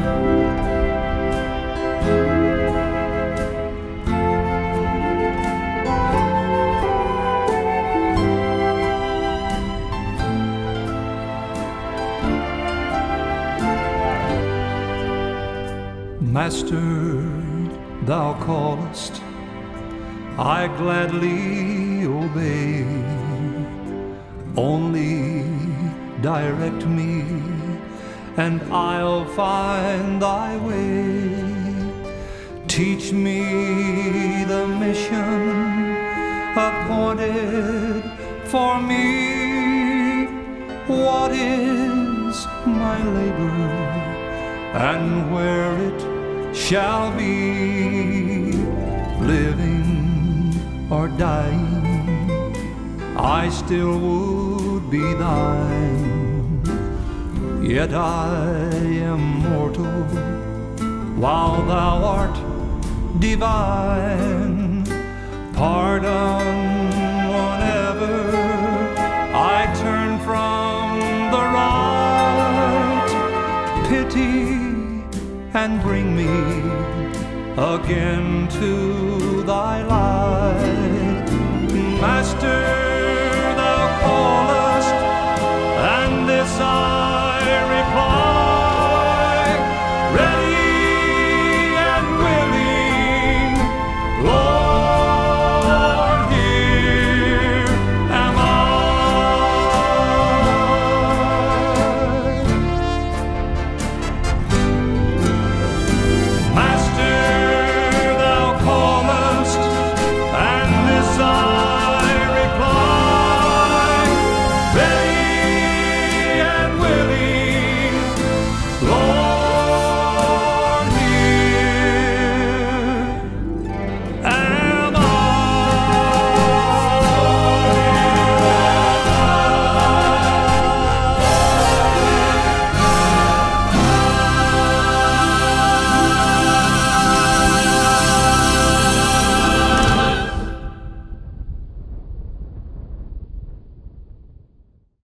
Master, thou callest, I gladly obey. Only direct me, and I'll find thy way. Teach me the mission appointed for me. What is my labor, and where it shall be? Living or dying, I still would be thine. Yet I am mortal, while thou art divine. Pardon whenever I turn from the right. Pity and bring me again to thy light. Master,